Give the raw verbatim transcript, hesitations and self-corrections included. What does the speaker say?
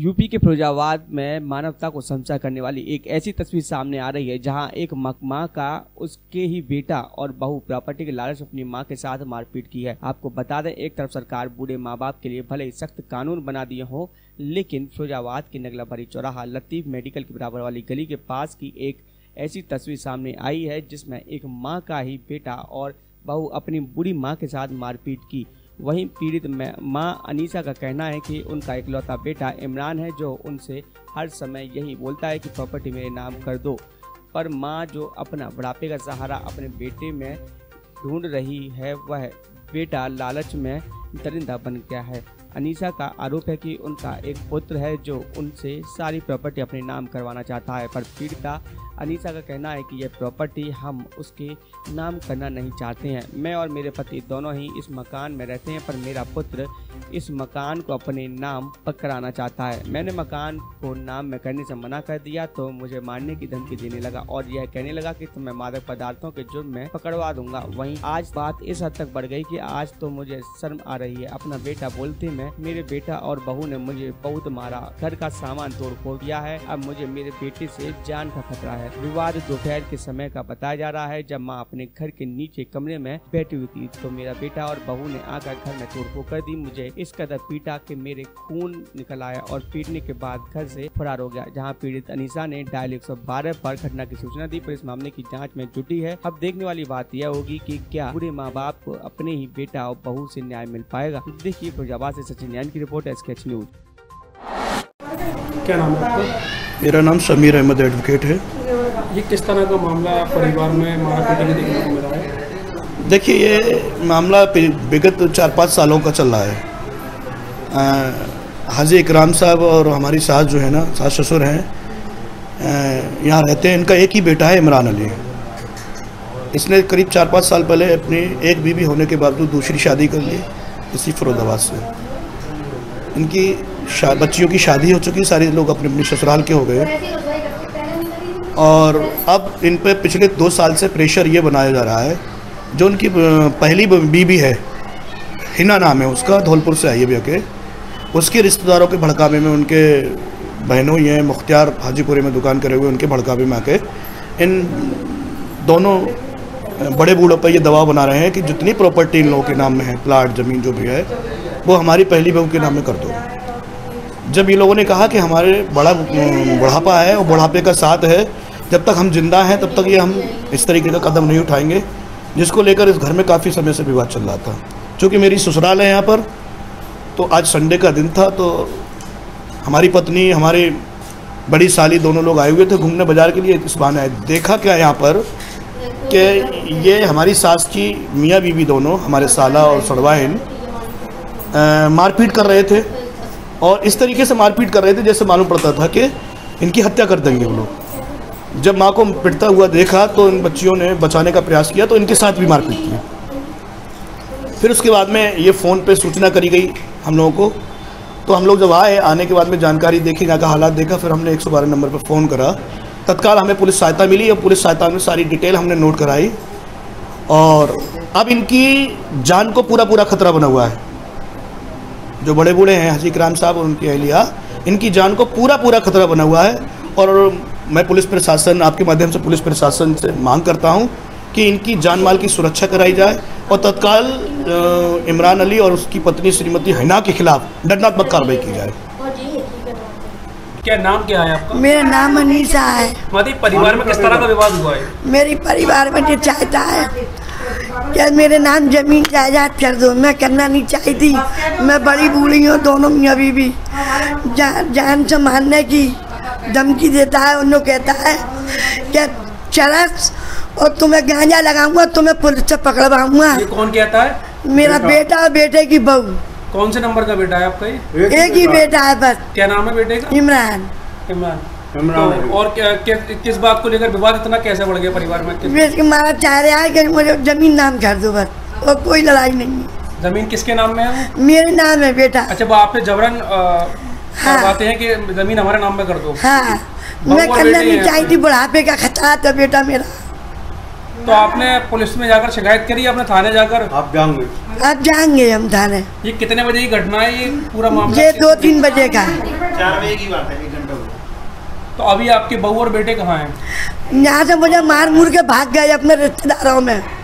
UP के फिरोजाबाद में मानवता को शर्मसार करने वाली एक ऐसी तस्वीर सामने आ रही है जहां एक मां का उसके ही बेटा और बहू प्रॉपर्टी के लालच अपनी मां के साथ मारपीट की है। आपको बता दें, एक तरफ सरकार बूढ़े माँ बाप के लिए भले ही सख्त कानून बना दिए हो, लेकिन फिरोजाबाद की नगला भरी चौराहा लतीफ मेडिकल के बराबर वाली गली के पास की एक ऐसी तस्वीर सामने आई है जिसमें एक माँ का ही बेटा और बहू अपनी बूढ़ी माँ के साथ मारपीट की। वहीं पीड़ित मां अनीसा का कहना है कि उनका इकलौता बेटा इमरान है जो उनसे हर समय यही बोलता है कि प्रॉपर्टी मेरे नाम कर दो, पर मां जो अपना बुढ़ापे का सहारा अपने बेटे में ढूंढ रही है वह बेटा लालच में दरिंदा बन गया है। अनीसा का आरोप है कि उनका एक पुत्र है जो उनसे सारी प्रॉपर्टी अपने नाम करवाना चाहता है, पर पीड़िता अनीसा का कहना है कि यह प्रॉपर्टी हम उसके नाम करना नहीं चाहते हैं। मैं और मेरे पति दोनों ही इस मकान में रहते हैं, पर मेरा पुत्र इस मकान को अपने नाम पर कराना चाहता है। मैंने मकान को नाम में करने से मना कर दिया तो मुझे मारने की धमकी देने लगा और यह कहने लगा कि तुम्हें मादक पदार्थों के जुर्म में पकड़वा दूंगा। वहीं आज बात इस हद तक बढ़ गई कि आज तो मुझे शर्म आ रही है। अपना बेटा बोलते में मेरे बेटा और बहू ने मुझे बहुत मारा, घर का सामान तोड़ फोड़ किया है। अब मुझे मेरे बेटे से जान का खतरा है। विवाद दोपहर के समय का बताया जा रहा है जब मां अपने घर के नीचे कमरे में बैठी हुई थी तो मेरा बेटा और बहू ने आकर घर में तोड़फोड़ कर दी। मुझे इस कदर पीटा कि मेरे खून निकल आया और पीटने के बाद घर से फरार हो गया। जहां पीड़ित अनीसा ने डायल एक सौ बारह पर घटना की सूचना दी। पुलिस मामले की जांच में जुटी है। अब देखने वाली बात यह होगी कि क्या बूढ़े माँ बाप को अपने ही बेटा और बहू से न्याय मिल पाएगा। देखिए फिरोजाबाद से सचिन की रिपोर्ट है, स्केच न्यूज। क्या नाम है आपका? मेरा नाम समीर अहमद एडवोकेट है। ये किस तरह का मामला परिवार में मारा पीटी देखने को मिला है? देखिए, ये मामला विगत चार पाँच सालों का चल रहा है। हाजी इकराम साहब और हमारी सास जो है ना, सास ससुर हैं, यहाँ रहते हैं। इनका एक ही बेटा है इमरान अली। इसने करीब चार पाँच साल पहले अपनी एक बीवी होने के बावजूद दूसरी शादी कर ली इसी फिरोजाबाद से। इनकी बच्चियों की शादी हो चुकी, सारे लोग अपने अपने ससुराल के हो गए और अब इन पे पिछले दो साल से प्रेशर ये बनाया जा रहा है। जो उनकी पहली बीबी है, हिना नाम है उसका, धौलपुर से आई है के, उसके रिश्तेदारों के भड़कावे में, उनके बहनों ही हैं मुख्तियार हाजीपुरे में दुकान करे हुए, उनके भड़कावे में आके इन दोनों बड़े बूढ़ों पर ये दबाव बना रहे हैं कि जितनी प्रॉपर्टी इन लोगों के नाम में है, प्लाट ज़मीन जो भी है, वो हमारी पहली बहू के नाम में कर दो। जब ये लोगों ने कहा कि हमारे बड़ा बुढ़ापा है और बुढ़ापे का साथ है, जब तक हम जिंदा हैं तब तक ये हम इस तरीके का कदम नहीं उठाएंगे, जिसको लेकर इस घर में काफ़ी समय से विवाद चल रहा था। चूँकि मेरी ससुराल है यहाँ पर, तो आज संडे का दिन था, तो हमारी पत्नी, हमारी बड़ी साली दोनों लोग आए हुए थे घूमने बाजार के लिए। इस बहाने आए, देखा क्या यहाँ पर कि ये हमारी सास की मियाँ बीवी दोनों, हमारे साला और सड़वाइन, मारपीट कर रहे थे और इस तरीके से मारपीट कर रहे थे जैसे मालूम पड़ता था कि इनकी हत्या कर देंगे वो लोग। जब माँ को पिटता हुआ देखा तो इन बच्चियों ने बचाने का प्रयास किया तो इनके साथ भी मारपीट की। फिर उसके बाद में ये फ़ोन पे सूचना करी गई हम लोगों को, तो हम लोग जब आए, आने के बाद में जानकारी देखी, यहाँ का हालात देखा, फिर हमने एक सौ बारह नंबर पर फ़ोन करा। तत्काल हमें पुलिस सहायता मिली और पुलिस सहायता में सारी डिटेल हमने नोट कराई और अब इनकी जान को पूरा पूरा खतरा बना हुआ है। जो बड़े बूढ़े हैं हाजी इकराम साहब और उनकी अहलिया, इनकी जान को पूरा पूरा खतरा बना हुआ है और मैं पुलिस प्रशासन, आपके माध्यम से पुलिस प्रशासन से मांग करता हूं कि इनकी जान माल की सुरक्षा कराई जाए और तत्काल इमरान अली और उसकी पत्नी श्रीमती हिना के खिलाफ दंडात्मक कार्रवाई की जाए। क्या नाम क्या है आपका? मेरा नाम अनीसा है। माती, परिवार में किस तरह का विवाद हुआ है? मेरी परिवार में जो चाहता है क्या मेरे नाम जमीन जायदाद कर दो, मैं करना नहीं चाहती। मैं बड़ी बूढ़ी हूँ, दोनों मियाँ बीवी जा, जान से मारने की धमकी देता है। उन लोग कहता है क्या चरस और तुम्हें गांजा लगाऊंगा, तुम्हें पुलिस से पकड़वाऊंगा। ये कौन कहता है? मेरा बेटा और बेटे की बहू। कौन से नंबर का बेटा है आपका? ये एक ही बेटा है बस। क्या नाम है बेटे का? इमरान। इमरान। तो और क्या, क्या, किस बात को लेकर विवाद इतना कैसे बढ़ गया परिवार में? वे मारा चाह रहा है कि मुझे जमीन नाम कर दो बस, और कोई लड़ाई नहीं है। जमीन किसके नाम में है? मेरे नाम है बेटा। अच्छा, वो आप पे जबरन करवाते हैं कि जमीन हमारे नाम में कर दो? हाँ, मैं करना नहीं चाहती, बुढ़ापे का खतरा था बेटा मेरा। तो आपने पुलिस में जाकर शिकायत करी, आपने थाने जाकर? आप जाएंगे? आप जाएंगे हम थाने। ये कितने बजे की घटना है ये पूरा मामला? ये दो तीन बजे का, चार बजे की बात है, एक घंटा हुआ। तो अभी आपके बहू और बेटे कहाँ हैं? यहाँ से मुझे मार मुर के भाग गए अपने रिश्तेदारों में।